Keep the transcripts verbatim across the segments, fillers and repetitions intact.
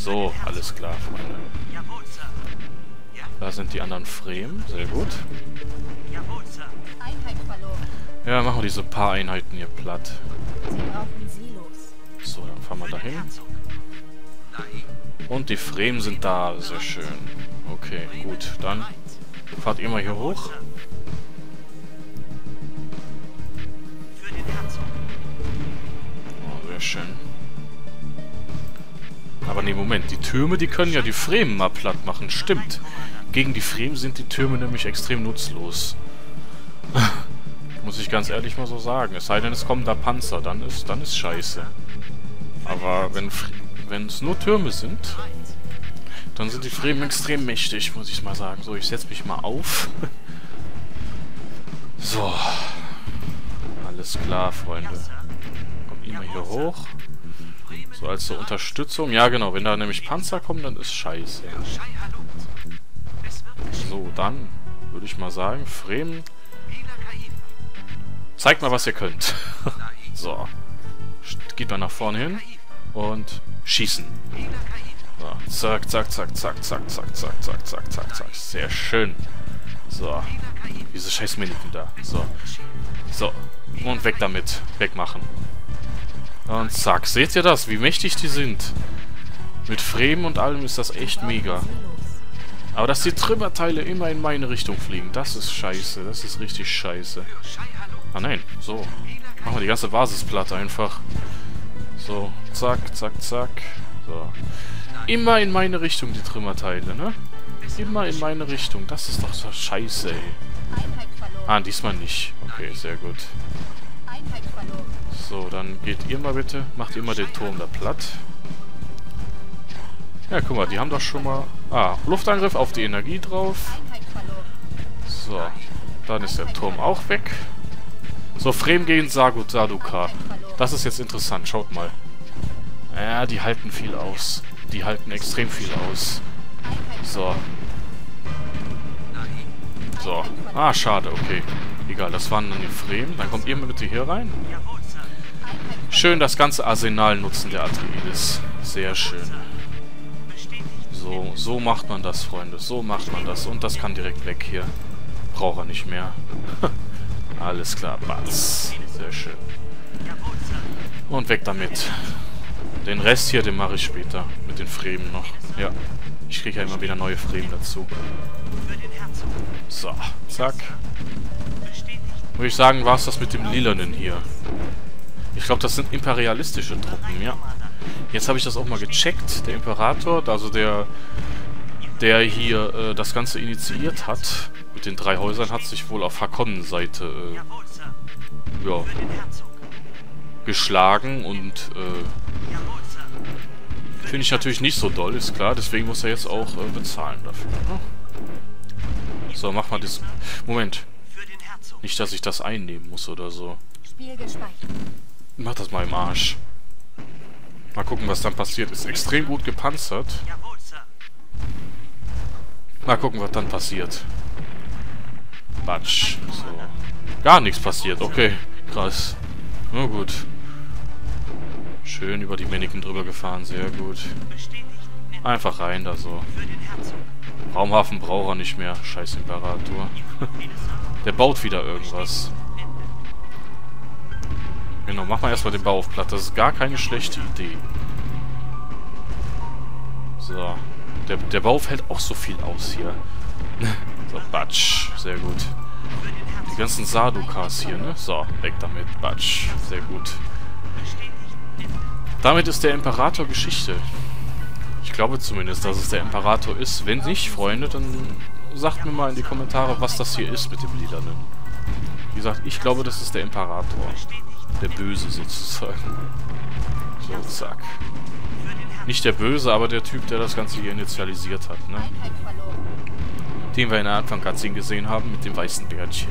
So, alles klar, Freunde. Da sind die anderen Fremen. Sehr gut. Ja, machen wir diese paar Einheiten hier platt. So, dann fahren wir dahin. Und die Fremen sind da. Sehr schön. Okay, gut. Dann fahrt ihr mal hier hoch. Oh, sehr schön. Aber nee, Moment. Die Türme, die können ja die Fremen mal platt machen. Stimmt. Gegen die Fremen sind die Türme nämlich extrem nutzlos. Muss ich ganz ehrlich mal so sagen. Es sei denn, es kommen da Panzer. Dann ist, dann ist scheiße. Aber wenn wenn es nur Türme sind, dann sind die Fremen extrem mächtig, muss ich mal sagen. So, ich setze mich mal auf. So. Alles klar, Freunde. Kommt immer hier hoch. So, als so Unterstützung. Ja, genau. Wenn da nämlich Panzer kommen, dann ist scheiße. So, dann würde ich mal sagen, Fremen, zeigt mal, was ihr könnt. So. Geht mal nach vorne hin. Und schießen. So. Zack, zack, zack, zack, zack, zack, zack, zack, zack, zack, zack. Sehr schön. So. Diese scheiß Miniken da. So. So. Und weg damit. Wegmachen. Und zack. Seht ihr das? Wie mächtig die sind? Mit Fremen und allem ist das echt mega. Aber dass die Trümmerteile immer in meine Richtung fliegen, das ist scheiße. Das ist richtig scheiße. Ah nein. So. Machen wir die ganze Basisplatte einfach. So, zack, zack, zack. So. Immer in meine Richtung, die Trümmerteile, ne? Immer in meine Richtung. Das ist doch so scheiße, ey. Ah, diesmal nicht. Okay, sehr gut. So, dann geht ihr mal bitte. Macht ihr mal den Turm da platt. Ja, guck mal, die haben doch schon mal... Ah, Luftangriff auf die Energie drauf. So, dann ist der Turm auch weg. So, Fremen gegen Sagut Saduka. Das ist jetzt interessant, schaut mal. Ja, die halten viel aus. Die halten extrem viel aus. So. So. Ah, schade, okay. Egal, das waren dann die Fremen. Dann kommt ihr mal bitte hier rein. Schön das ganze Arsenal nutzen der Atreides. Sehr schön. So, so macht man das, Freunde. So macht man das. Und das kann direkt weg hier. Braucht er nicht mehr. Alles klar, Batz. Sehr schön. Und weg damit. Den Rest hier, den mache ich später. Mit den Fremen noch. Ja. Ich kriege ja immer wieder neue Fremen dazu. So. Zack. Würde ich sagen, war es das mit dem Lilanen hier. Ich glaube, das sind imperialistische Truppen, ja. Jetzt habe ich das auch mal gecheckt. Der Imperator, also der, der hier äh, das Ganze initiiert hat, mit den drei Häusern, hat sich wohl auf Harkonnen-Seite äh, ja, geschlagen und äh, finde ich natürlich nicht so doll, ist klar. Deswegen muss er jetzt auch äh, bezahlen dafür. Ne? So, mach mal das... Moment. Nicht, dass ich das einnehmen muss oder so. Mach das mal im Arsch. Mal gucken, was dann passiert. Ist extrem gut gepanzert. Mal gucken, was dann passiert. Batsch. So. Gar nichts passiert. Okay, krass. Na gut. Schön über die Mannequin drüber gefahren. Sehr gut. Einfach rein da so. Raumhafen braucht er nicht mehr. Scheiß Imperator. Der baut wieder irgendwas. Genau, mach mal erstmal den Bau auf platt. Das ist gar keine schlechte Idee. So. Der, der Bau fällt auch so viel aus hier. So, Batsch. Sehr gut. Die ganzen Sadukas hier, ne? So, weg damit. Batsch. Sehr gut. Damit ist der Imperator Geschichte. Ich glaube zumindest, dass es der Imperator ist. Wenn nicht, Freunde, dann sagt mir mal in die Kommentare, was das hier ist mit dem Lilanen. Wie gesagt, ich glaube, das ist der Imperator. Der Böse sozusagen. So, zack. Nicht der Böse, aber der Typ, der das Ganze hier initialisiert hat, ne? Den wir in der Anfang-Cutscene gesehen haben, mit dem weißen Bärtchen.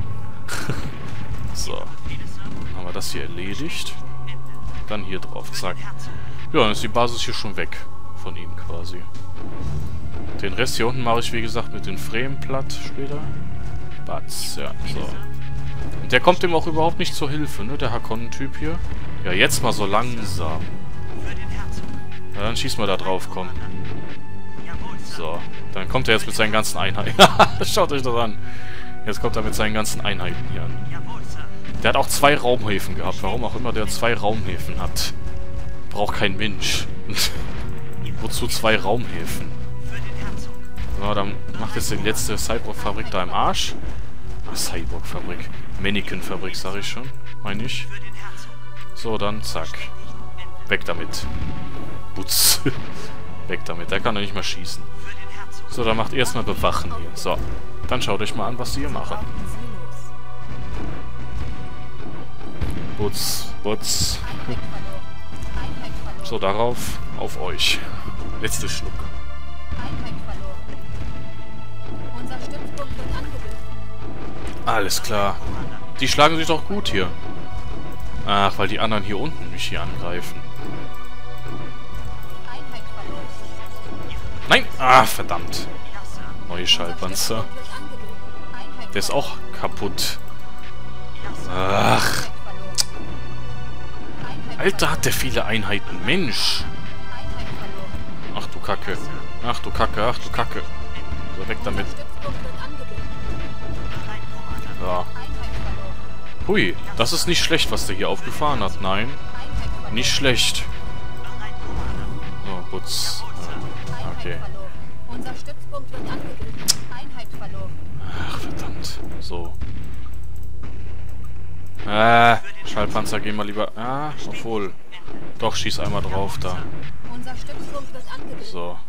So. Dann haben wir das hier erledigt. Dann hier drauf, zack. Ja, dann ist die Basis hier schon weg. Von ihm quasi. Den Rest hier unten mache ich, wie gesagt, mit den Fremen platt später. Batz, ja, so. Und der kommt dem auch überhaupt nicht zur Hilfe, ne, der Harkonnen-Typ hier. Ja, jetzt mal so langsam. Ja, dann schieß mal da drauf, komm. So, dann kommt er jetzt mit seinen ganzen Einheiten. Schaut euch das an. Jetzt kommt er mit seinen ganzen Einheiten hier an. Der hat auch zwei Raumhäfen gehabt. Warum auch immer der zwei Raumhäfen hat. Braucht kein Mensch. Wozu zwei Raumhäfen? So, dann macht jetzt die letzte Cyborg-Fabrik da im Arsch. Ach, Cyborg-Fabrik. Mannequin-Fabrik, sag ich schon. Meine ich. So, dann zack. Weg damit. Putz. Weg damit. Der kann doch nicht mal schießen. So, dann macht erstmal Bewachen hier. So. Dann schaut euch mal an, was die hier machen. Putz. Putz. So, darauf. Auf euch. Letzter Schluck. Alles klar. Die schlagen sich doch gut hier. Ach, weil die anderen hier unten mich hier angreifen. Nein! Ah, verdammt. Neue Schallpanzer. Der ist auch kaputt. Ach. Alter, hat der viele Einheiten. Mensch. Ach du Kacke. Ach du Kacke, ach du Kacke. So, weg damit. Ja. Hui, das ist nicht schlecht, was der hier aufgefahren hat. Nein. Nicht schlecht. So, Putz. Ja, okay. Ach, verdammt. So. Ah, Schallpanzer, gehen wir lieber... Ah, obwohl. Doch, schieß einmal drauf da. So.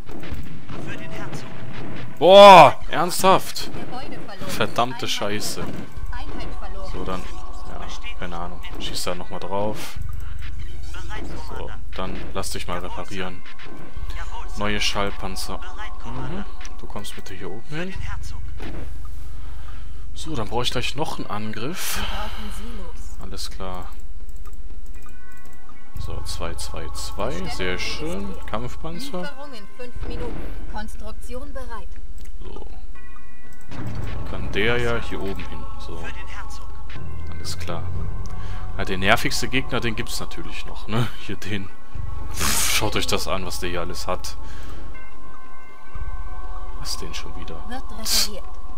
Boah, ernsthaft. Verdammte Scheiße. So, dann... Ja, keine Ahnung. Schieß da nochmal drauf. So, dann lass dich mal reparieren. Neue Schallpanzer. Mhm. Du kommst bitte hier oben hin. So, dann brauche ich gleich noch einen Angriff. Alles klar. So, zwei, zwei, zwei. Sehr schön. Kampfpanzer. So. Kann der ja hier oben hin. So. Alles klar. Ja, der nervigste Gegner, den gibt's natürlich noch, ne? Hier den. Pff, schaut euch das an, was der hier alles hat. Was denn schon wieder? Pff.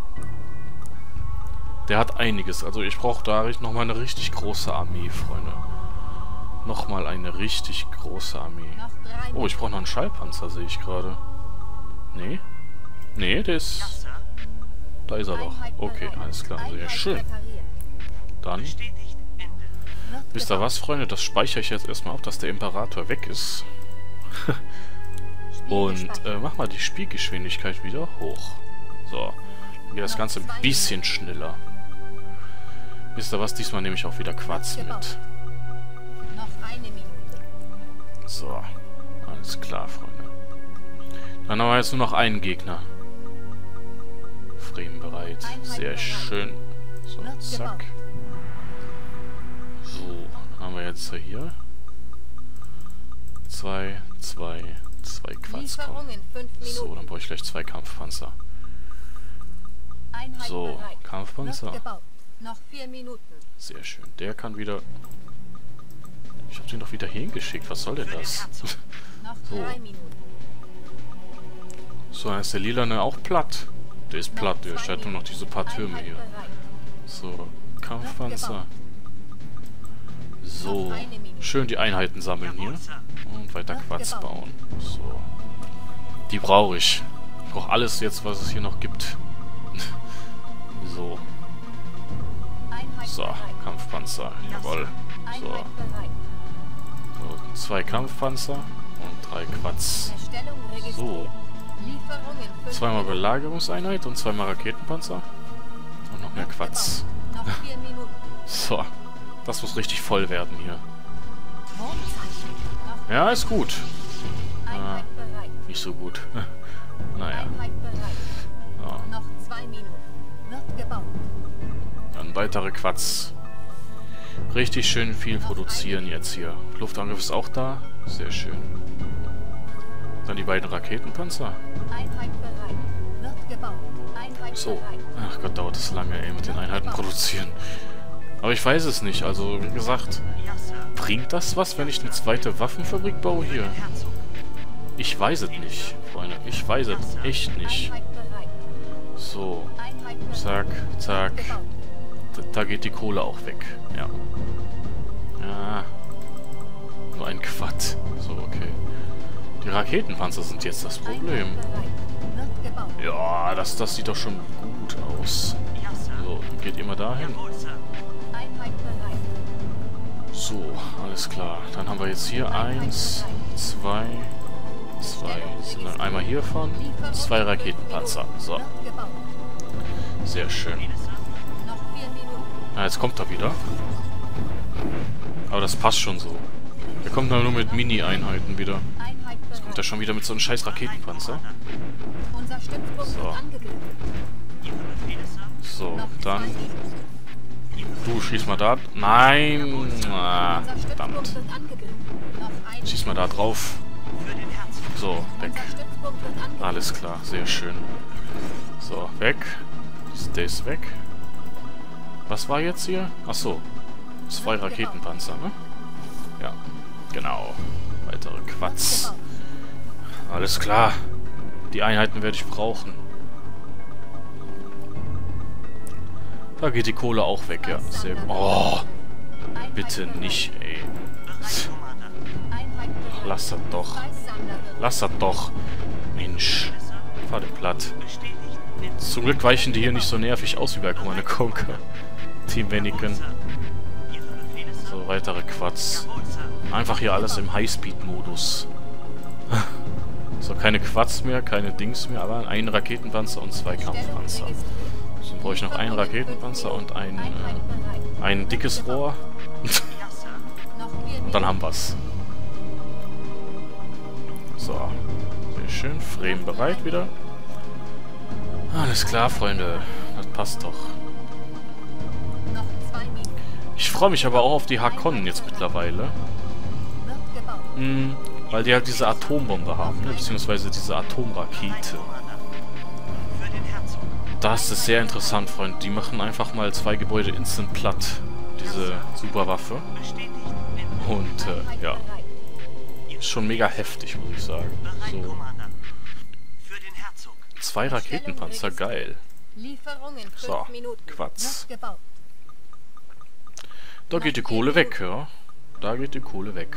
Der hat einiges. Also ich brauche da nochmal eine richtig große Armee, Freunde. Nochmal eine richtig große Armee. Oh, ich brauche noch einen Schallpanzer, sehe ich gerade. Nee? Nee, der ist... Da ist er doch. Okay, alles klar. Sehr schön. Dann... Wisst ihr was, Freunde? Das speichere ich jetzt erstmal auf, dass der Imperator weg ist. Und äh, mach mal die Spielgeschwindigkeit wieder hoch. So. Dann geht das Ganze ein bisschen schneller. Wisst ihr was? Diesmal nehme ich auch wieder Quatsch mit. So. Alles klar, Freunde. Dann haben wir jetzt nur noch einen Gegner. Friedenbereit. Sehr schön. So, zack. So, dann haben wir jetzt hier zwei, zwei, zwei Quatsch kommen. So, dann brauche ich gleich zwei Kampfpanzer. So, Kampfpanzer. Sehr schön. Der kann wieder... Ich habe den doch wieder hingeschickt. Was soll denn das? So. So, dann ist der Lilane auch platt. Der ist platt. Der stellt nur noch diese paar Türme hier. So, Kampfpanzer. So. Schön die Einheiten sammeln hier. Und weiter Quatsch bauen. So. Die brauche ich. Ich brauche alles jetzt, was es hier noch gibt. So. So, Kampfpanzer. Jawohl. So. So. Zwei Kampfpanzer und drei Quatsch. So. Zweimal Belagerungseinheit und zweimal Raketenpanzer. Und noch mehr Quatsch. So. Das muss richtig voll werden hier. Ja, ist gut. Ah, nicht so gut. Naja. Ja. Dann weitere Quatsch. Richtig schön viel produzieren jetzt hier. Luftangriff ist auch da. Sehr schön. Dann die beiden Raketenpanzer. So. Ach Gott, dauert das lange, ey, mit den Einheiten produzieren. Aber ich weiß es nicht. Also, wie gesagt, bringt das was, wenn ich eine zweite Waffenfabrik baue hier? Ich weiß es nicht, Freunde. Ich weiß es echt nicht. So. Zack, zack. Da, da geht die Kohle auch weg. Ja. Ja. Nur ein Quad. So, okay. Die Raketenpanzer sind jetzt das Problem. Ja, das, das sieht doch schon gut aus. So, geht ihr mal dahin. So, alles klar. Dann haben wir jetzt hier eins, zwei, zwei. Sind dann einmal hiervon, zwei Raketenpanzer. So. Sehr schön. Ah, jetzt kommt er wieder. Aber das passt schon so. Er kommt dann nur mit Mini-Einheiten wieder. Jetzt kommt er schon wieder mit so einem scheiß Raketenpanzer. So. So, dann... Du, schieß mal da... Nein! Ah, verdammt. Schieß mal da drauf. So, weg. Alles klar, sehr schön. So, weg. Der ist weg. Was war jetzt hier? Achso. Zwei Raketenpanzer, ne? Ja, genau. Weitere Quatsch. Alles klar. Die Einheiten werde ich brauchen. Da geht die Kohle auch weg, ja. Sehr gut. Oh! Bitte nicht, ey. Lass das doch. Lass das doch. Mensch. Fahr den platt. Zum Glück weichen die hier nicht so nervig aus wie bei Command and Conquer. Team Wenniken. So, weitere Quads. Einfach hier alles im Highspeed-Modus. So, keine Quads mehr, keine Dings mehr, aber ein Raketenpanzer und zwei Kampfpanzer. So, dann brauche ich noch einen Raketenpanzer und ein, äh, ein dickes Rohr. Und dann haben wir's. So. Sehr schön. Frame bereit wieder. Alles klar, Freunde. Das passt doch. Ich freue mich aber auch auf die Hakonnen jetzt mittlerweile. Hm, weil die halt diese Atombombe haben, ne? Beziehungsweise diese Atomrakete. Das ist sehr interessant, Freunde. Die machen einfach mal zwei Gebäude instant platt. Diese Superwaffe. Und, äh, ja. Ist schon mega heftig, muss ich sagen. So. Zwei Raketenpanzer, geil. So, Quatsch. Da geht die Kohle weg, ja. Da geht die Kohle weg.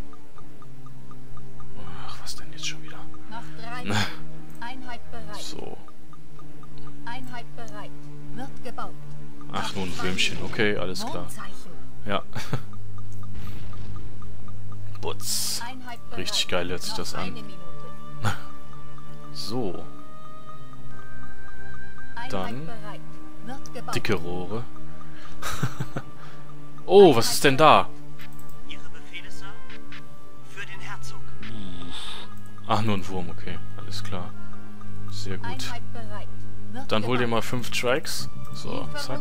Ach, was denn jetzt schon wieder? So. Ach, nur ein Filmchen. Okay, alles klar. Ja. Butz. Richtig geil hört sich das an. So. Dann dicke Rohre. Oh, was ist denn da? Ach, nur ein Wurm, okay. Alles klar. Sehr gut. Dann hol dir mal fünf Strikes. So, zack.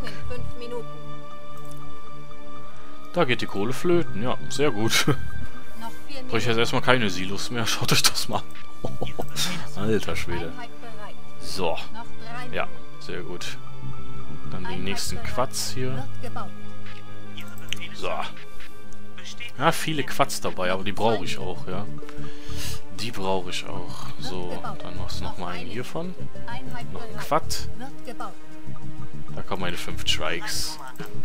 Da geht die Kohle flöten. Ja, sehr gut. Brauche ich jetzt erstmal keine Silos mehr. Schaut euch das mal an. Alter Schwede. So. Ja, sehr gut. Dann den nächsten Quatsch hier. So. Ja, viele Quatsch dabei, aber die brauche ich auch, ja. Die brauche ich auch. So, dann machst du nochmal einen hiervon. Noch ein Quad. Da kommen meine fünf Strikes.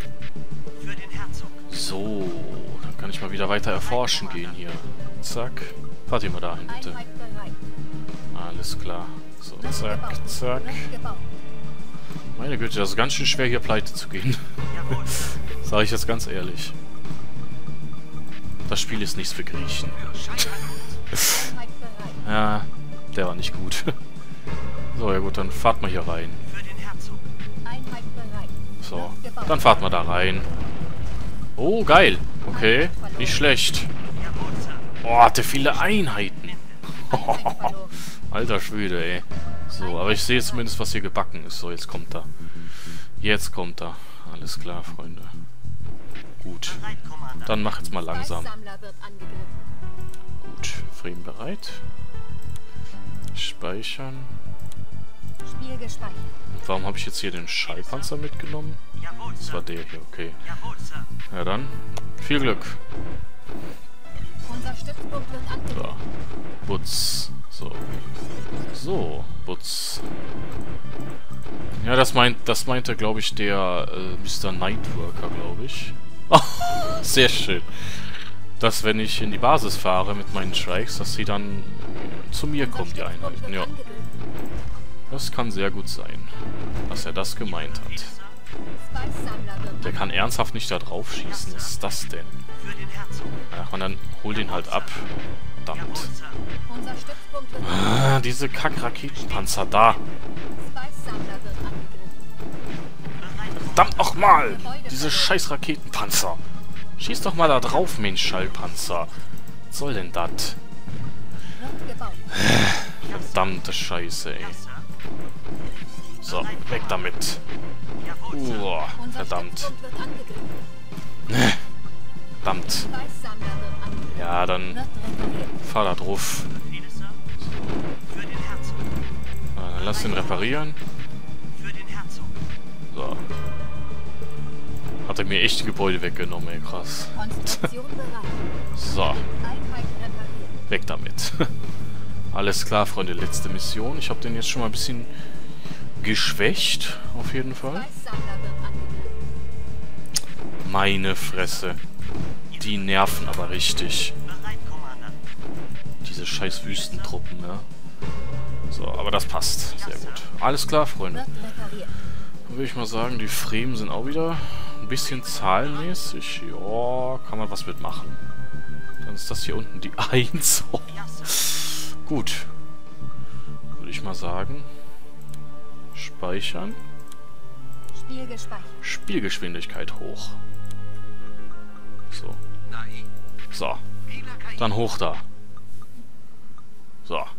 So, dann kann ich mal wieder weiter erforschen gehen hier. Zack. Fahrt ihr mal dahin, bitte. Alles klar. So, zack, zack. Meine Güte, das ist ganz schön schwer, hier pleite zu gehen. Sage ich jetzt ganz ehrlich. Das Spiel ist nichts für Griechen. Ja, der war nicht gut. So, ja gut, dann fahrt mal hier rein. So, dann fahrt mal da rein. Oh, geil. Okay, nicht schlecht. Oh, hat der viele Einheiten. Alter Schwede, ey. So, aber ich sehe zumindest, was hier gebacken ist. So, jetzt kommt er. Jetzt kommt er. Alles klar, Freunde. Gut. Dann mach jetzt mal langsam. Gut, Frame bereit. Speichern. Und warum habe ich jetzt hier den Schallpanzer mitgenommen? Das war der hier, okay. Ja dann, viel Glück. Stützpunkt wird angegriffen. So. Butz. So. So, Butz. Ja, das meint, das meinte, glaube ich, der äh, Mister Nightworker, glaube ich. Oh, sehr schön. Dass, wenn ich in die Basis fahre mit meinen Strikes, dass sie dann zu mir kommen, die Einheiten. Ja. Das kann sehr gut sein, dass er das gemeint hat. Der kann ernsthaft nicht da drauf schießen. Was ist das denn? Ach, und dann hol den halt ab. Verdammt. Ah, diese Kack-Raketenpanzer da. Verdammt nochmal! Diese scheiß Raketenpanzer. Schieß doch mal da drauf, Mensch, Schallpanzer. Was soll denn das? Verdammte Scheiße, ey. So, weg damit. Uah, verdammt. Verdammt. Ja, dann fahr da drauf. So. Dann lass den reparieren. So. Hat er mir echt die Gebäude weggenommen, ey, krass. So. Weg damit. Alles klar, Freunde, letzte Mission. Ich habe den jetzt schon mal ein bisschen geschwächt, auf jeden Fall. Meine Fresse. Die nerven aber richtig. Diese scheiß Wüstentruppen, ja. So, aber das passt. Sehr gut. Alles klar, Freunde. Dann würde ich mal sagen, die Fremen sind auch wieder ein bisschen zahlenmäßig. Ja, kann man was mitmachen. Dann ist das hier unten die eins. Oh. Gut. Würde ich mal sagen. Speichern. Spielgeschwindigkeit hoch. So. So. Dann hoch da. So.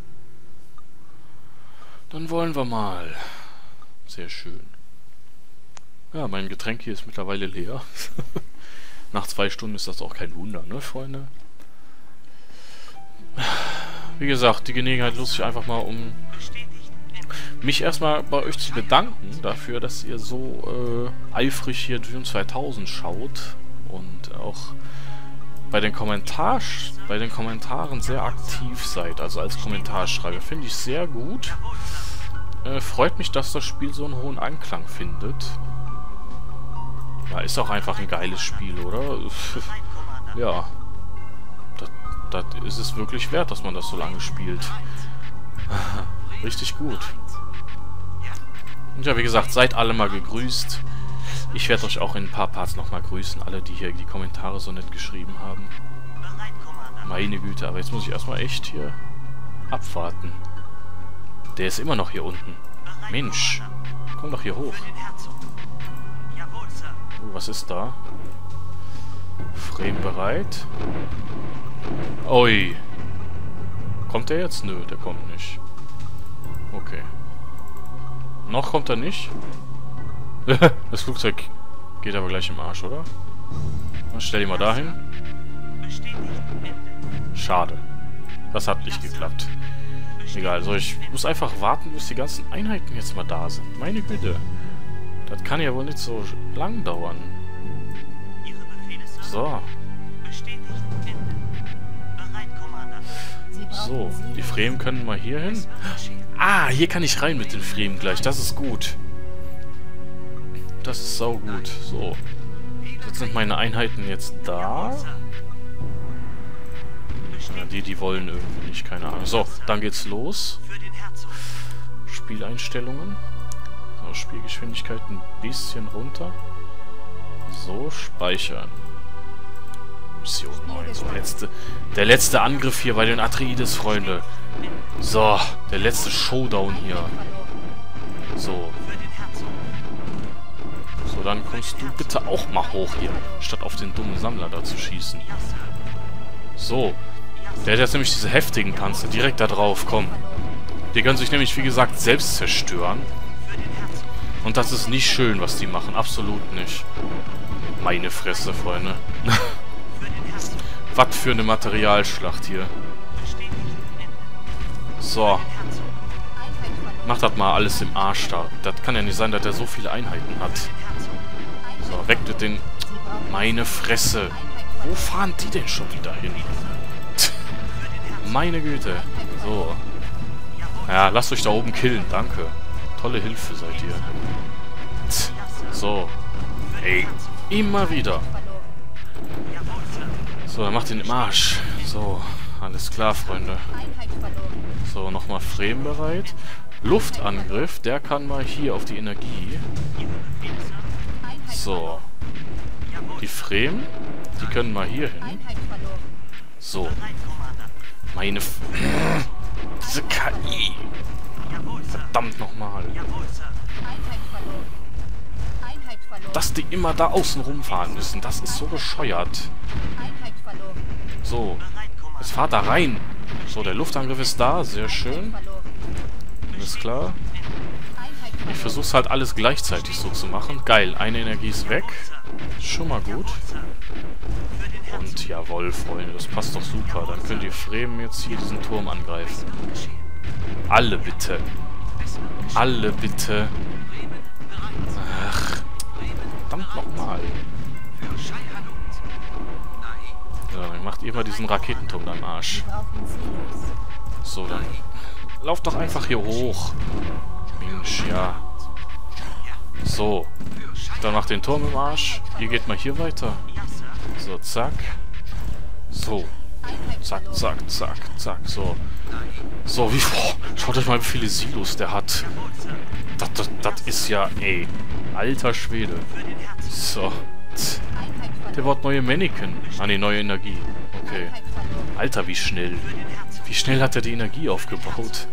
Dann wollen wir mal. Sehr schön. Ja, mein Getränk hier ist mittlerweile leer. Nach zwei Stunden ist das auch kein Wunder, ne, Freunde? Wie gesagt, die Gelegenheit nutze ich einfach mal, um mich erstmal bei euch zu bedanken dafür, dass ihr so äh, eifrig hier Dune zweitausend schaut und auch bei den, Kommentar bei den Kommentaren sehr aktiv seid, also als Kommentarschreiber. Finde ich sehr gut. Äh, freut mich, dass das Spiel so einen hohen Anklang findet. Ja, ist auch einfach ein geiles Spiel, oder? Ja. Das, das ist es wirklich wert, dass man das so lange spielt. Richtig gut. Und ja, wie gesagt, seid alle mal gegrüßt. Ich werde euch auch in ein paar Parts nochmal grüßen. Alle, die hier die Kommentare so nett geschrieben haben. Meine Güte, aber jetzt muss ich erstmal echt hier abwarten. Der ist immer noch hier unten. Mensch, komm doch hier hoch. Oh, was ist da? Frame bereit. Ui. Kommt der jetzt? Nö, der kommt nicht. Okay. Noch kommt er nicht? Das Flugzeug geht aber gleich im Arsch, oder? Dann stell ihn mal dahin. Schade. Das hat nicht geklappt. Egal, so ich muss einfach warten, bis die ganzen Einheiten jetzt mal da sind. Meine Güte. Das kann ja wohl nicht so lang dauern. So. So, die Fremen können mal hier hin. Ah, hier kann ich rein mit den Fremen gleich. Das ist gut. Das ist saugut. So. Jetzt sind meine Einheiten jetzt da. Ja, die, die wollen irgendwie nicht, keine Ahnung. So, dann geht's los. Spieleinstellungen. So, Spielgeschwindigkeit ein bisschen runter. So, speichern. Mission neun. So, letzte, der letzte Angriff hier bei den Atreides, Freunde. So, der letzte Showdown hier. So. So, dann kommst du bitte auch mal hoch hier, statt auf den dummen Sammler da zu schießen. So. Der hat jetzt nämlich diese heftigen Panzer direkt da drauf, komm. Die können sich nämlich, wie gesagt, selbst zerstören. Und das ist nicht schön, was die machen. Absolut nicht. Meine Fresse, Freunde. Was für eine Materialschlacht hier. So. Macht das mal alles im Arsch da. Das kann ja nicht sein, dass er so viele Einheiten hat. So, weg mit den... Meine Fresse. Wo fahren die denn schon wieder hin? Meine Güte. So. Ja, lasst euch da oben killen. Danke. Tolle Hilfe seid ihr. Tch. So. Ey. Immer wieder. So, dann macht ihn im Arsch. So. Alles klar, Freunde. So, nochmal Fremen bereit. Luftangriff. Der kann mal hier auf die Energie. So. Die Fremen. Die können mal hier hin. So. Meine F Diese K I. Verdammt nochmal. Dass die immer da außen rumfahren müssen. Das ist so bescheuert. So. Jetzt fahrt da rein. So, der Luftangriff ist da. Sehr schön. Alles klar. Ich versuche halt alles gleichzeitig so zu machen. Geil. Eine Energie ist weg. Schon mal gut. Und jawohl, Freunde. Das passt doch super. Dann könnt ihr Fremen jetzt hier diesen Turm angreifen. Alle bitte. Alle bitte. Ach. Verdammt nochmal. So, dann macht ihr mal diesen Raketenturm da im Arsch. So, dann lauft doch einfach hier hoch. Mensch, ja. So. Dann macht den Turm im Arsch. Ihr geht mal hier weiter. So, zack. So. Zack, zack, zack, zack. So. So, wie... Oh, schaut euch mal, wie viele Silos der hat. Das, das, das ist ja... Ey. Alter Schwede. So. Der baut neue Mannequin. Ah, ne, neue Energie. Okay. Alter, wie schnell. Wie schnell hat er die Energie aufgebaut?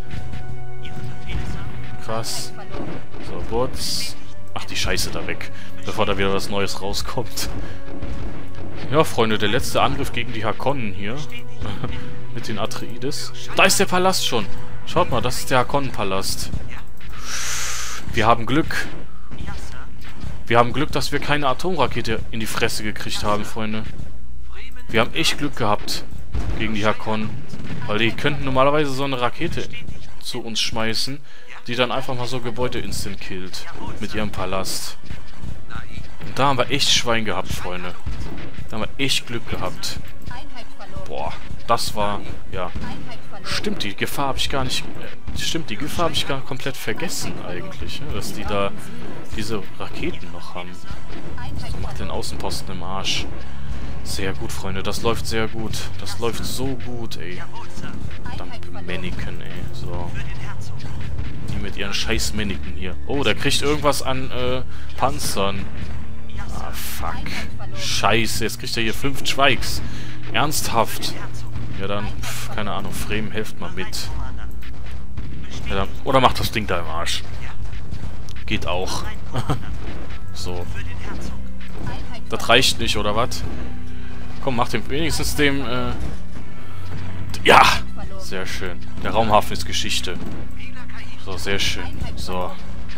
Krass. So, Bots. Ach, die Scheiße da weg. Bevor da wieder was Neues rauskommt. Ja, Freunde, der letzte Angriff gegen die Harkonnen hier. Mit den Atreides. Da ist der Palast schon. Schaut mal, das ist der Harkonnen-Palast. Wir haben Glück. Wir haben Glück, dass wir keine Atomrakete in die Fresse gekriegt haben, Freunde. Wir haben echt Glück gehabt gegen die Harkonnen. Weil die könnten normalerweise so eine Rakete zu uns schmeißen, die dann einfach mal so Gebäude instant killt. Mit ihrem Palast. Und da haben wir echt Schwein gehabt, Freunde. Da haben wir echt Glück gehabt. Boah, das war... Ja. Stimmt, die Gefahr habe ich gar nicht... Äh, stimmt, die Gefahr habe ich gar komplett vergessen eigentlich. Ne? Dass die da diese Raketen noch haben. So, macht den Außenposten im Arsch. Sehr gut, Freunde. Das läuft sehr gut. Das läuft so gut, ey. Verdammte Mannequin, ey. So. Die mit ihren scheiß Mannequin hier. Oh, der kriegt irgendwas an äh, Panzern. Ah, fuck. Scheiße, jetzt kriegt er hier fünf Schweigs. Ernsthaft. Ja, dann, pf, keine Ahnung, Fremen, helft mal mit. Ja, dann, oder macht das Ding da im Arsch. Geht auch. So. Das reicht nicht, oder was? Komm, mach dem wenigstens dem, äh... Ja! Sehr schön. Der Raumhafen ist Geschichte. So, sehr schön. So.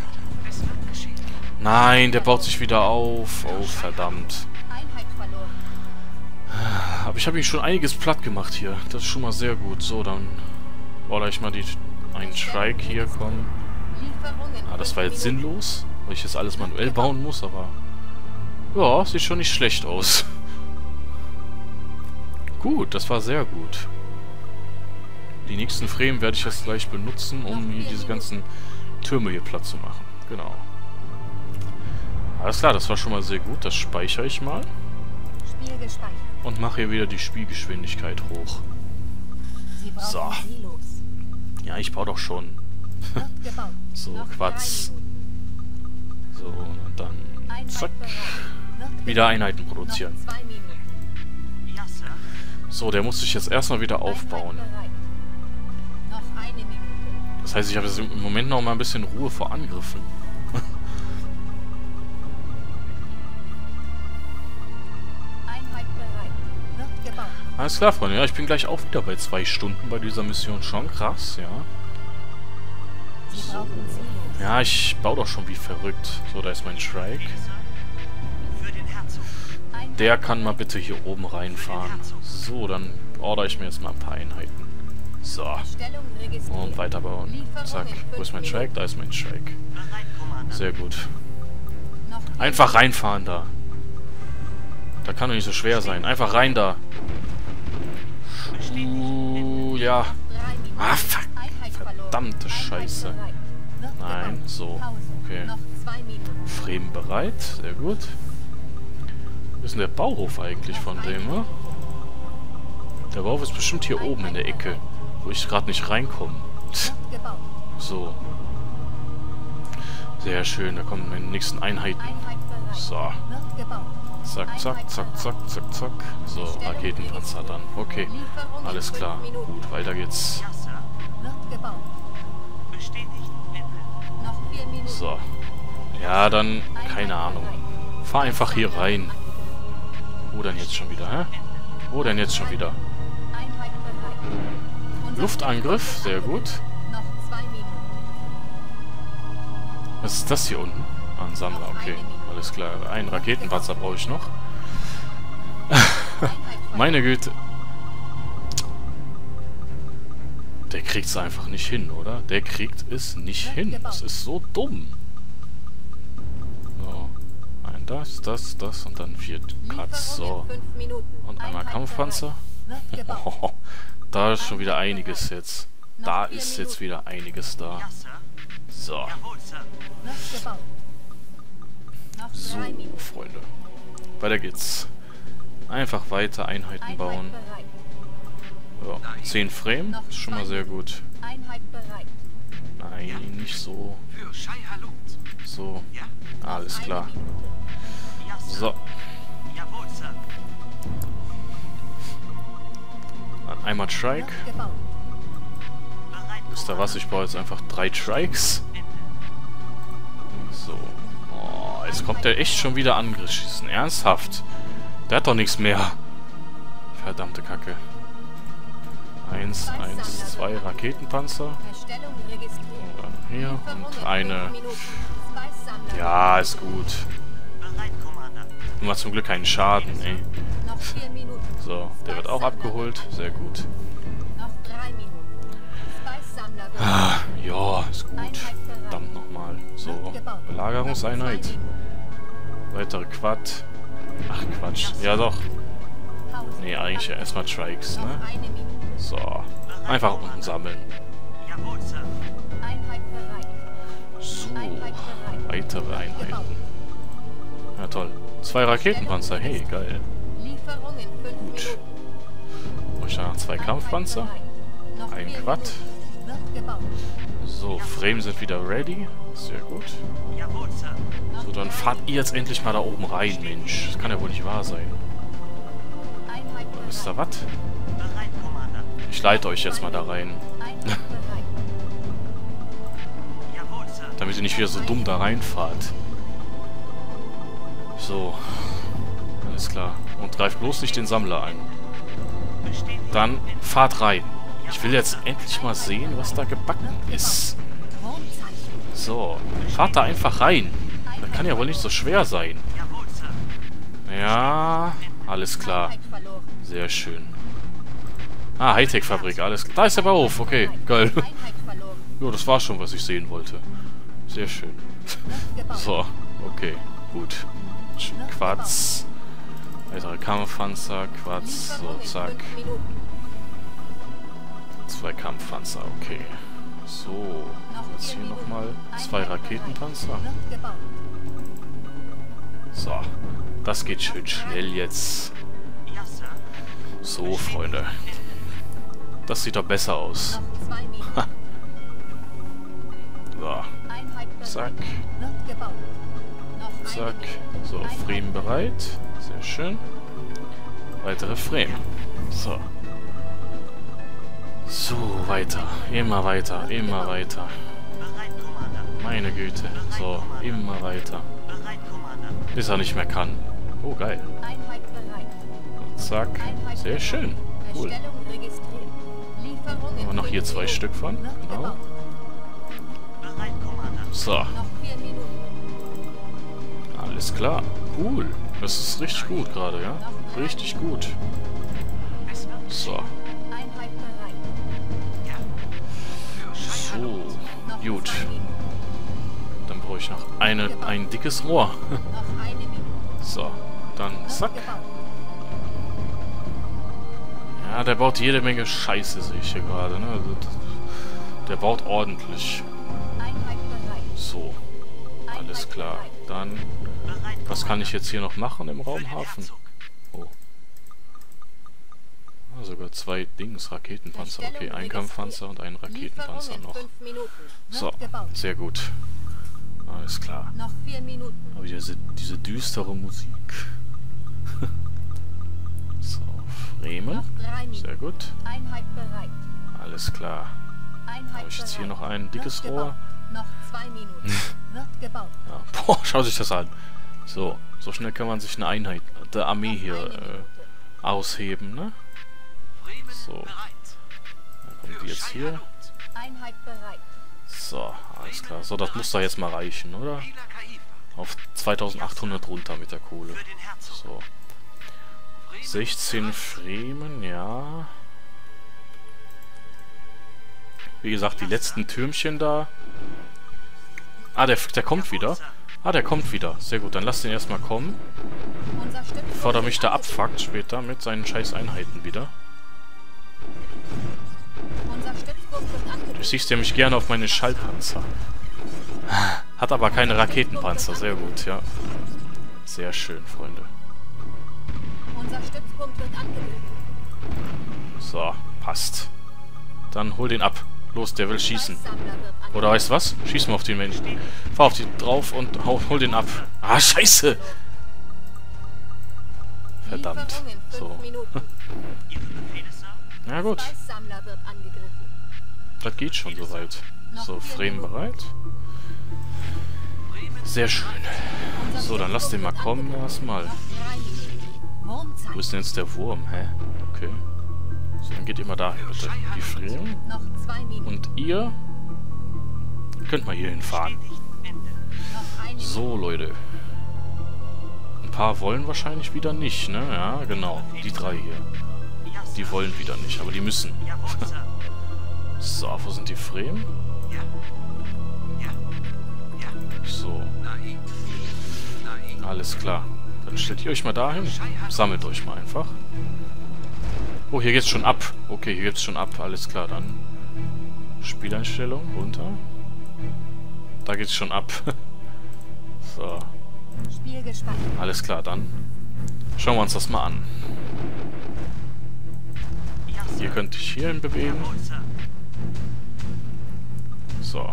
Nein, der baut sich wieder auf. Oh, verdammt. Aber ich habe ihn schon einiges platt gemacht hier. Das ist schon mal sehr gut. So, dann order ich mal die einen Strike hier, komm. Ah, das war jetzt sinnlos, weil ich jetzt alles manuell bauen muss, aber... Ja, sieht schon nicht schlecht aus. Gut, das war sehr gut. Die nächsten Fremen werde ich jetzt gleich benutzen, um hier diese ganzen Türme hier platt zu machen. Genau. Alles klar, das war schon mal sehr gut. Das speichere ich mal. Und mache hier wieder die Spielgeschwindigkeit hoch. So. Ja, ich baue doch schon. So, Quatsch. So, und dann... Zack. Wieder Einheiten produzieren. So, der muss sich jetzt erstmal wieder aufbauen. Das heißt, ich habe jetzt im Moment noch mal ein bisschen Ruhe vor Angriffen. Alles klar, Freunde. Ja, ich bin gleich auch wieder bei zwei Stunden bei dieser Mission. Schon krass, ja. So. Ja, ich baue doch schon wie verrückt. So, da ist mein Shrike. Der kann mal bitte hier oben reinfahren. So, dann order ich mir jetzt mal ein paar Einheiten. So. Und weiterbauen. Zack. Wo ist mein Shrike? Da ist mein Shrike. Sehr gut. Einfach reinfahren da. Da kann doch nicht so schwer sein. Einfach rein da. Uh, ja. Ah, fuck. Verdammte Scheiße. Nein, so. Okay. Fremen bereit. Sehr gut. Wo ist denn der Bauhof eigentlich von dem, ne? Der Bauhof ist bestimmt hier oben in der Ecke, wo ich gerade nicht reinkomme. So. Sehr schön, da kommen meine nächsten Einheiten. So. Zack, zack, zack, zack, zack, zack. So, Raketenpanzer dann. Okay, alles klar. Gut, weiter geht's. So. Ja, dann, keine Ahnung. Fahr einfach hier rein. Wo denn jetzt schon wieder, hä? Wo denn jetzt schon wieder? Luftangriff, sehr gut. Was ist das hier unten? Ah, ein Sammler, okay. Alles klar. Einen Raketenpanzer brauche ich noch. Meine Güte. Der kriegt es einfach nicht hin, oder? Der kriegt es nicht hin. Das ist so dumm. So. Ein das, das, das und dann vier Cuts. So. Und einmal Kampfpanzer. Oh, da ist schon wieder einiges jetzt. Da ist jetzt wieder einiges da. So. So, Freunde. Weiter geht's. Einfach weiter Einheiten bauen. Ja, zehn Frame ist schon mal sehr gut. Nein, nicht so. So. Alles klar. So. Dann einmal Trike. Wisst ihr was? Ich baue jetzt einfach drei Trikes. So. Oh, jetzt kommt der echt schon wieder angeschissen. Ernsthaft. Der hat doch nichts mehr. Verdammte Kacke. Eins, eins, zwei Raketenpanzer. Und dann hier. Und eine. Ja, ist gut. Macht zum Glück keinen Schaden, ey. So, der wird auch abgeholt. Sehr gut. Ah, ja, ist gut. Verdammt nochmal. So, Belagerungseinheit. Weitere Quad. Ach, Quatsch. Ja, doch. Nee, eigentlich ja erstmal Trikes, ne? So. Einfach unten sammeln. So. Weitere Einheiten. Ja, toll. Zwei Raketenpanzer. Hey, geil. Gut. Brauche ich da noch zwei Kampfpanzer? Ein Quad. So, Frame sind wieder ready. Sehr gut. So, dann fahrt ihr jetzt endlich mal da oben rein, Mensch. Das kann ja wohl nicht wahr sein. Wisst ihr was? Ich leite euch jetzt mal da rein. Damit ihr nicht wieder so dumm da reinfahrt. So. Alles klar. Und greift bloß nicht den Sammler an. Dann fahrt rein. Ich will jetzt endlich mal sehen, was da gebacken ist. So. Fahrt da einfach rein. Das kann ja wohl nicht so schwer sein. Ja. Alles klar. Sehr schön. Ah, Hightech-Fabrik. Alles klar. Da ist der Bauhof. Okay, geil. Jo, das war schon, was ich sehen wollte. Sehr schön. So. Okay, gut. Quads. Weitere Kampfpanzer. Quads. So, zack. Zwei Kampfpanzer, okay. So, jetzt hier nochmal zwei Raketenpanzer. So, das geht schön schnell jetzt. So, Freunde. Das sieht doch besser aus. So, zack. Zack. So, Frame bereit. Sehr schön. Weitere Frame. So. So, weiter. Immer weiter. Immer weiter. Meine Güte. So, immer weiter. Bis er nicht mehr kann. Oh, geil. Zack. Sehr schön. Cool. Haben wir noch hier zwei Stück von. Genau. So. Alles klar. Cool. Das ist richtig gut gerade, ja? Richtig gut. So. So. Gut. Dann brauche ich noch eine, ein dickes Rohr. So. Dann zack. Ja, der baut jede Menge Scheiße, sehe ich hier gerade, ne? Also, der baut ordentlich. So. Alles klar. Dann, was kann ich jetzt hier noch machen im Raumhafen? Oh. Ah, sogar zwei Dings, Raketenpanzer. Okay, ein Kampfpanzer und ein Raketenpanzer noch. So, sehr gut. Alles klar. Aber diese, diese düstere Musik. So, Fremen. Sehr gut. Alles klar. Habe ich jetzt hier noch ein dickes Rohr? Noch zwei Minuten. Wird gebaut. Ja. Boah, schau sich das an. So, so schnell kann man sich eine Einheit der Armee hier äh, ausheben, ne? So. Dann kommen die jetzt hier. Einheit bereit. So, alles klar. So, das muss da jetzt mal reichen, oder? Auf zweitausendachthundert runter mit der Kohle. So. sechzehn Fremen, ja. Wie gesagt, die letzten Türmchen da. Ah, der, der kommt wieder. Ah, der kommt wieder. Sehr gut, dann lass den erstmal kommen. Bevor er mich da abfuckt später mit seinen scheiß Einheiten wieder. Du siehst nämlich gerne auf meine Schallpanzer. Hat aber keine Raketenpanzer. Sehr gut, ja. Sehr schön, Freunde. So, passt. Dann hol den ab. Los, der will schießen. Oder weißt du was? Schieß mal auf den Menschen. Fahr auf die drauf und hol, hol den ab. Ah, scheiße! Verdammt. So. Na gut. Das geht schon soweit. So, Fremen bereit. Sehr schön. So, dann lass den mal kommen erstmal. Wo ist denn jetzt der Wurm? Hä? Okay. So, dann geht ihr mal dahin, bitte. Die Fremen. Und ihr könnt mal hier hinfahren. So, Leute. Ein paar wollen wahrscheinlich wieder nicht, ne? Ja, genau. Die drei hier. Die wollen wieder nicht, aber die müssen. So, wo sind die Fremen? So. Alles klar. Dann stellt ihr euch mal dahin. Sammelt euch mal einfach. Oh, hier geht's schon ab. Okay, hier geht's schon ab. Alles klar, dann. Spieleinstellung, runter. Da geht's schon ab. So. Alles klar, dann. Schauen wir uns das mal an. Ihr könnt dich hierhin bewegen. So.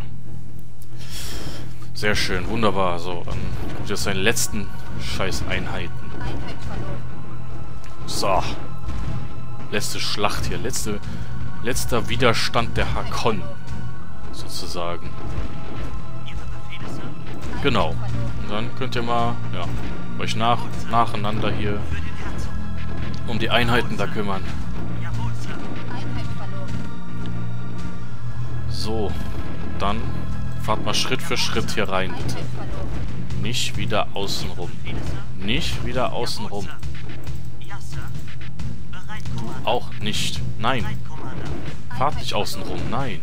Sehr schön, wunderbar. So, dann kommt jetzt seine letzten scheiß Einheiten. So. Letzte Schlacht hier. Letzte, letzter Widerstand der Hakon. Sozusagen. Genau. Und dann könnt ihr mal, ja, euch nach, nacheinander hier um die Einheiten da kümmern. So. Dann fahrt mal Schritt für Schritt hier rein, bitte. Nicht wieder außenrum. Nicht wieder außenrum. Du auch nicht. Nein. Fahrt nicht außenrum. Nein.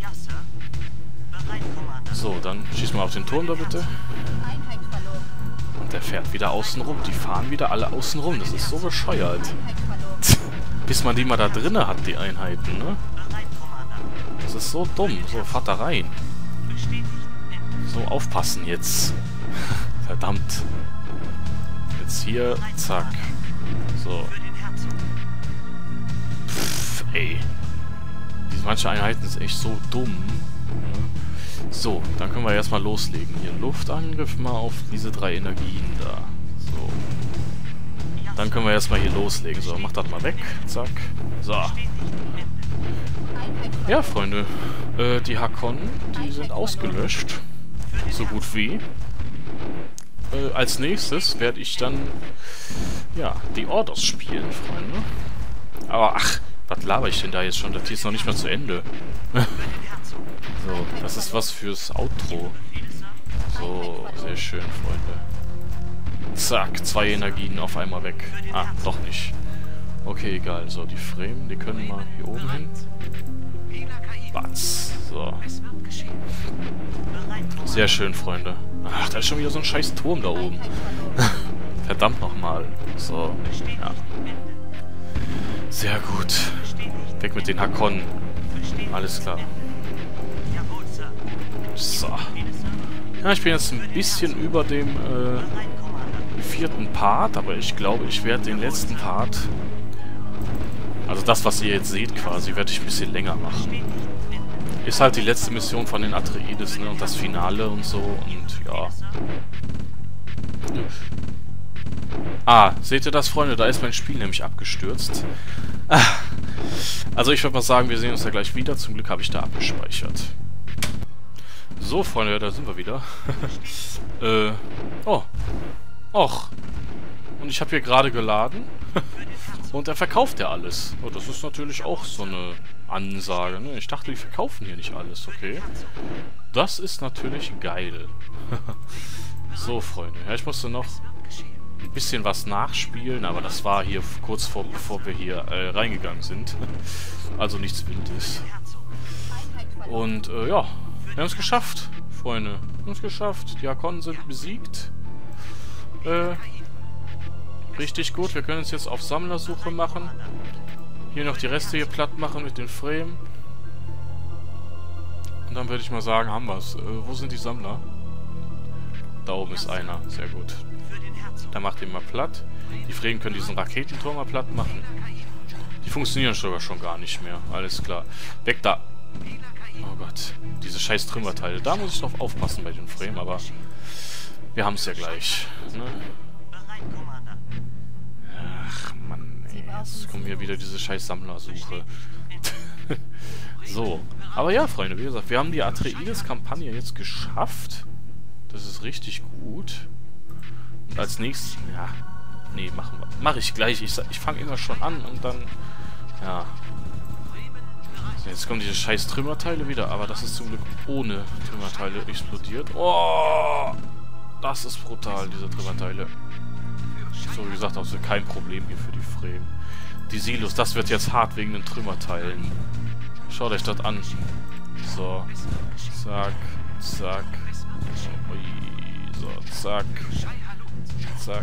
So, dann schieß mal auf den Turm da, bitte. Und der fährt wieder außenrum. Die fahren wieder alle außenrum. Das ist so bescheuert. Bis man die mal da drinne hat, die Einheiten, ne? Das ist so dumm. So, fahrt da rein. So, aufpassen jetzt. Verdammt. Jetzt hier, zack. So. Pff, ey. Diese manche Einheiten sind echt so dumm. So, dann können wir erstmal loslegen. Hier, Luftangriff mal auf diese drei Energien da. So. Dann können wir erstmal hier loslegen. So, mach das mal weg. Zack. So. Ja, Freunde. Äh, die Hakon, die sind ausgelöscht. So gut wie. Äh, als nächstes werde ich dann, ja, die Ordos spielen, Freunde. Aber, ach, was laber ich denn da jetzt schon? Das hier ist noch nicht mal zu Ende. So, das ist was fürs Outro. So, sehr schön, Freunde. Zack, zwei Energien auf einmal weg. Ah, doch nicht. Okay, egal. So, die Fremen, die können mal hier oben hin. Batz. So. Sehr schön, Freunde. Ach, da ist schon wieder so ein scheiß Turm da oben. Verdammt nochmal. So, ja. Sehr gut. Weg mit den Hakonnen. Alles klar. So. Ja, ich bin jetzt ein bisschen über dem äh, vierten Part, aber ich glaube, ich werde den letzten Part, also das, was ihr jetzt seht quasi, werde ich ein bisschen länger machen. Ist halt die letzte Mission von den Atreides, ne, und das Finale und so, und ja. Ah, seht ihr das, Freunde? Da ist mein Spiel nämlich abgestürzt. Ah. Also ich würde mal sagen, wir sehen uns ja gleich wieder. Zum Glück habe ich da abgespeichert. So, Freunde, da sind wir wieder. äh, oh. Och. Und ich habe hier gerade geladen. Und er verkauft ja alles. Oh, das ist natürlich auch so eine Ansage, ne? Ich dachte, die verkaufen hier nicht alles, okay. Das ist natürlich geil. So, Freunde. Ja, ich musste noch ein bisschen was nachspielen, aber das war hier kurz vor, bevor wir hier äh, reingegangen sind. Also nichts Wildes. Und, äh, ja. Wir haben es geschafft, Freunde. Wir haben es geschafft. Die Hakonnen sind besiegt. Äh, richtig gut. Wir können uns jetzt auf Sammlersuche machen. Hier noch die Reste hier platt machen mit den Frame. Und dann würde ich mal sagen, haben wir es. Äh, wo sind die Sammler? Da oben ist einer. Sehr gut. Da macht ihn mal platt. Die Fremen können diesen Raketenturm mal platt machen. Die funktionieren sogar schon gar nicht mehr. Alles klar. Weg da. Oh Gott. Diese scheiß Trümmerteile. Da muss ich drauf aufpassen bei den Fremen, aber wir haben es ja gleich. Ne? Ach Mann, ey. Jetzt kommt hier wieder diese scheiß Sammlersuche. So. Aber ja, Freunde, wie gesagt, wir haben die Atreides-Kampagne jetzt geschafft. Das ist richtig gut. Und als nächstes... Ja. Nee, machen wir. Mach ich gleich. Ich, ich fange immer schon an und dann... Ja. So, jetzt kommen diese scheiß Trümmerteile wieder, aber das ist zum Glück ohne Trümmerteile explodiert. Oh! Das ist brutal, diese Trümmerteile. So, wie gesagt, also kein Problem hier für die Fremen. Die Silos, das wird jetzt hart wegen den Trümmerteilen. Schaut euch das an. So. Zack. Zack. Ui. So, zack. Zack.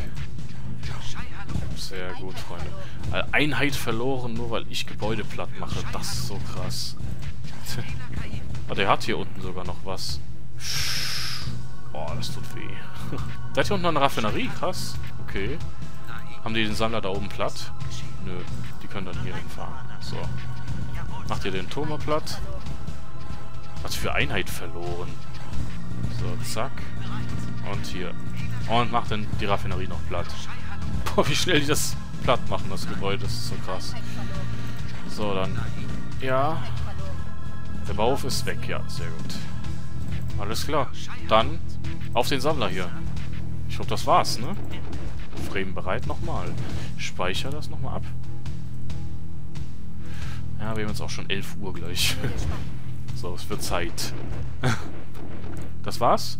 Sehr gut, Freunde. Einheit verloren, nur weil ich Gebäude platt mache. Das ist so krass. Oh, der hat hier unten sogar noch was. Oh, das tut weh. Der hat hier unten noch eine Raffinerie, krass. Okay. Haben die den Sammler da oben platt? Nö, die können dann hier hinfahren. So. Macht ihr den Turm mal platt? Was für Einheit verloren. So, zack. Und hier. Und macht dann die Raffinerie noch platt. Boah, wie schnell die das platt machen, das Gebäude. Das ist so krass. So, dann. Ja. Der Bauhof ist weg, ja, sehr gut. Alles klar. Dann auf den Sammler hier. Ich glaube, das war's, ne? Frame bereit nochmal. Ich speichere das nochmal ab. Ja, wir haben jetzt auch schon elf Uhr gleich. So, es wird Zeit. Das war's?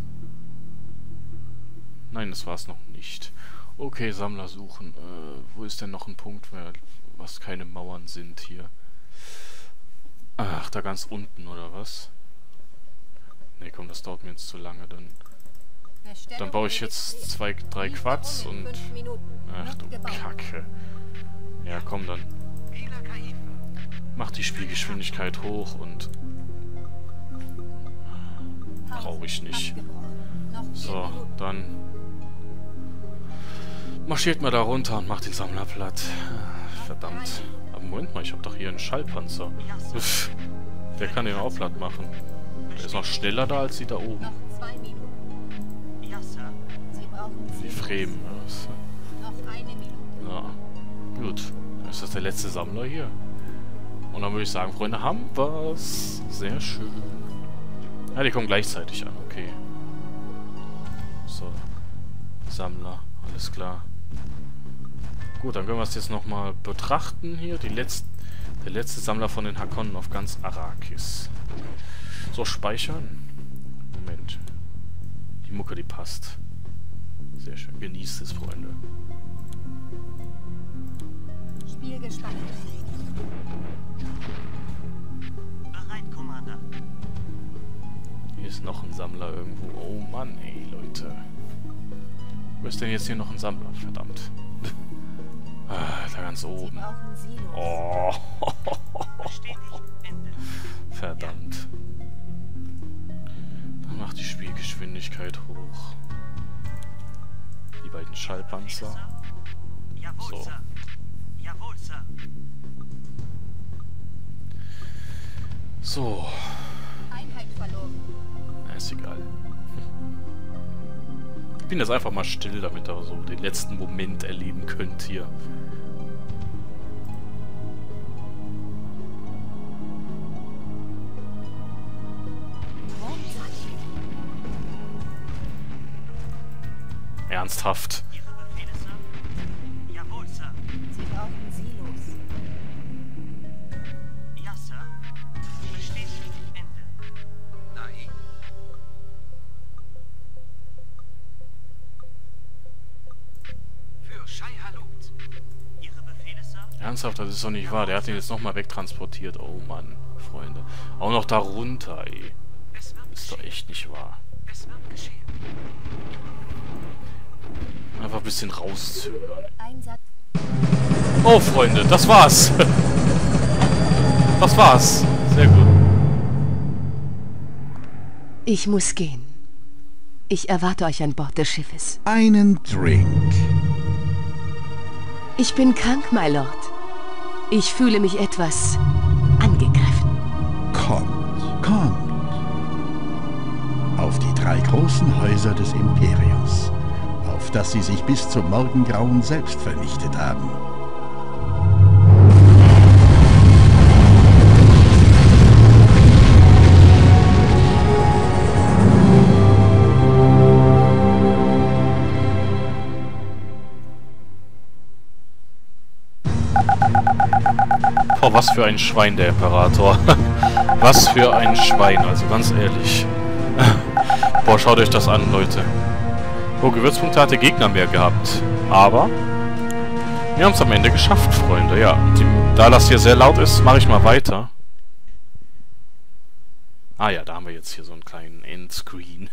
Nein, das war's noch nicht. Okay, Sammler suchen. Äh, wo ist denn noch ein Punkt, was keine Mauern sind hier? Ach, da ganz unten, oder was? Ne, komm, das dauert mir jetzt zu lange, dann... Dann baue ich jetzt zwei, drei Quads und... Ach du Kacke. Ja, komm dann. Mach die Spielgeschwindigkeit hoch und... Brauche ich nicht. So, dann... Marschiert mal da runter und macht den Sammler platt. Verdammt. Aber Moment mal, ich habe doch hier einen Schallpanzer. Uff, der kann den auch platt machen. Der ist noch schneller da als die da oben. Die Fremen. Ja. Gut. Ist das der letzte Sammler hier? Und dann würde ich sagen, Freunde, haben wir's. Sehr schön. Ja, die kommen gleichzeitig an. Okay. So. Sammler. Alles klar. Gut, dann können wir es jetzt nochmal betrachten hier. Die letzte, der letzte Sammler von den Hakonnen auf ganz Arrakis. So, speichern. Moment. Die Mucke, die passt. Sehr schön. Genießt es, Freunde. Spiel gespannt. Bereit, Commander. Hier ist noch ein Sammler irgendwo. Oh Mann, ey, Leute. Wo ist denn jetzt hier noch ein Sammler? Verdammt. Ah, da ganz ganz Sie oben. brauchen Silos. Oh. Bestätigt. Ende. Verdammt. Dann macht die Spielgeschwindigkeit hoch. Die beiden Schallpanzer. Jawohl, So. Sir. Jawohl, Sir. So. Einheit verloren. Na, ist egal. Ich bin jetzt einfach mal still, damit ihr so den letzten Moment erleben könnt hier. Mondzeichen. Ernsthaft. Ihre Befehle, Sir? Jawohl, Sir. Sie brauchen Silos. Ja, Sir. Bestätigt. Ende. Nein. Für Shai-Halut. Ihre Befehle, Sir? Ernsthaft, das ist doch nicht wahr. Der hat den jetzt nochmal wegtransportiert. Oh Mann, Freunde. Auch noch darunter, ey. Es wird Ist doch geschehen. echt nicht wahr. Es wird geschehen. Einfach ein bisschen rauszögern. Einsatz. Oh, Freunde, das war's. Das war's. Sehr gut. Ich muss gehen. Ich erwarte euch an Bord des Schiffes. Einen Drink. Ich bin krank, my Lord. Ich fühle mich etwas angegriffen. Kommt, kommt. Auf die drei großen Häuser des Imperiums, auf das sie sich bis zum Morgengrauen selbst vernichtet haben. Boah, was für ein Schwein, der Imperator. Was für ein Schwein, also ganz ehrlich. Boah, schaut euch das an, Leute. Oh, Gewürzpunkte hatte Gegner mehr gehabt. Aber wir haben es am Ende geschafft, Freunde. Ja, die, da das hier sehr laut ist, mache ich mal weiter. Ah ja, da haben wir jetzt hier so einen kleinen Endscreen.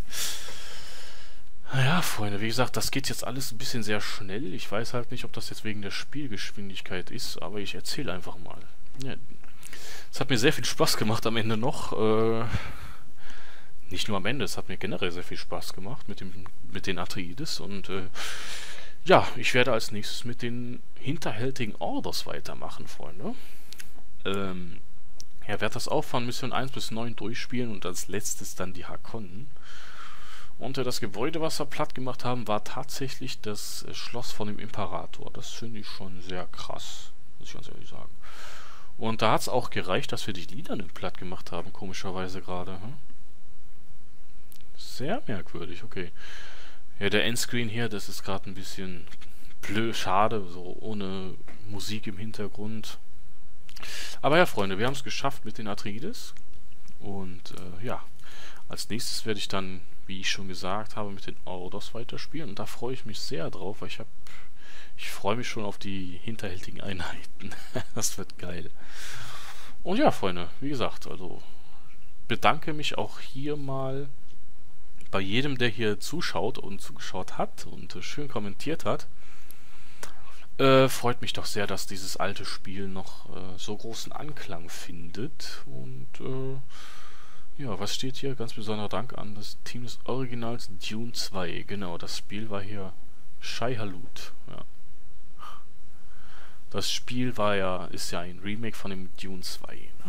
Naja, Freunde, wie gesagt, das geht jetzt alles ein bisschen sehr schnell. Ich weiß halt nicht, ob das jetzt wegen der Spielgeschwindigkeit ist, aber ich erzähle einfach mal. Ja, es hat mir sehr viel Spaß gemacht am Ende noch. Äh, nicht nur am Ende, es hat mir generell sehr viel Spaß gemacht mit, dem, mit den Atreides. Und äh, ja, ich werde als nächstes mit den hinterhältigen Orders weitermachen, Freunde. Ähm, ja, werde das auch von Mission eins bis neun durchspielen und als letztes dann die Harkonnen. Und äh, das Gebäude, was wir platt gemacht haben, war tatsächlich das äh, Schloss von dem Imperator. Das finde ich schon sehr krass, muss ich ganz ehrlich sagen. Und da hat es auch gereicht, dass wir die Lieder nicht platt gemacht haben, komischerweise gerade. Hm? Sehr merkwürdig, okay. Ja, der Endscreen hier, das ist gerade ein bisschen blöd, schade, so ohne Musik im Hintergrund. Aber ja, Freunde, wir haben es geschafft mit den Atreides. Und äh, ja, als nächstes werde ich dann, wie ich schon gesagt habe, mit den Orders weiterspielen. Und da freue ich mich sehr drauf, weil ich habe, ich freue mich schon auf die hinterhältigen Einheiten. Das wird geil. Und ja, Freunde, wie gesagt, also bedanke mich auch hier mal bei jedem, der hier zuschaut und zugeschaut hat und äh, schön kommentiert hat. Äh, freut mich doch sehr, dass dieses alte Spiel noch äh, so großen Anklang findet. Und äh, ja, was steht hier? Ganz besonderer Dank an das Team des Originals Dune zwei. Genau, das Spiel war hier Shai-Halut. Ja. Das Spiel war ja, ist ja ein Remake von dem Dune zwei. Ne?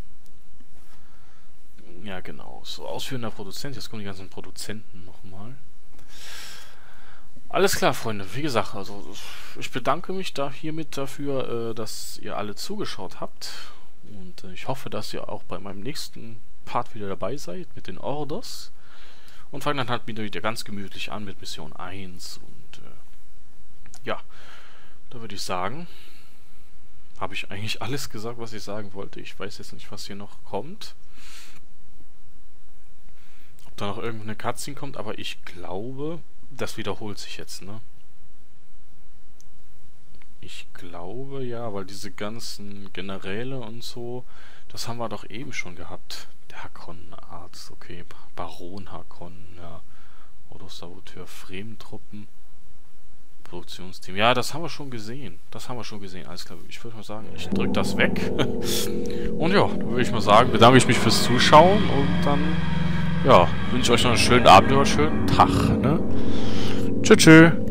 Ja, genau. So, ausführender Produzent. Jetzt kommen die ganzen Produzenten nochmal. Alles klar, Freunde. Wie gesagt, also ich bedanke mich da hiermit dafür, äh, dass ihr alle zugeschaut habt. Und äh, ich hoffe, dass ihr auch bei meinem nächsten Part wieder dabei seid mit den Orders. Und fangen dann halt wieder, wieder ganz gemütlich an mit Mission eins. Und äh, ja, da würde ich sagen, habe ich eigentlich alles gesagt, was ich sagen wollte. Ich weiß jetzt nicht, was hier noch kommt. Ob da noch irgendeine Cutscene kommt, aber ich glaube, das wiederholt sich jetzt, ne? Ich glaube ja, weil diese ganzen Generäle und so, das haben wir doch eben schon gehabt. Der Harkonnen-Arzt, okay. Baron Harkonnen, ja. Orders-Saboteur, Fremen-Truppen. Produktionsteam. Ja, das haben wir schon gesehen. Das haben wir schon gesehen. Alles klar. Ich würde mal sagen, ich drücke das weg. Und ja, dann würde ich mal sagen, bedanke ich mich fürs Zuschauen. Und dann, ja, wünsche ich euch noch einen schönen Abend oder einen schönen Tag. Ne? Tschüss, tschüss.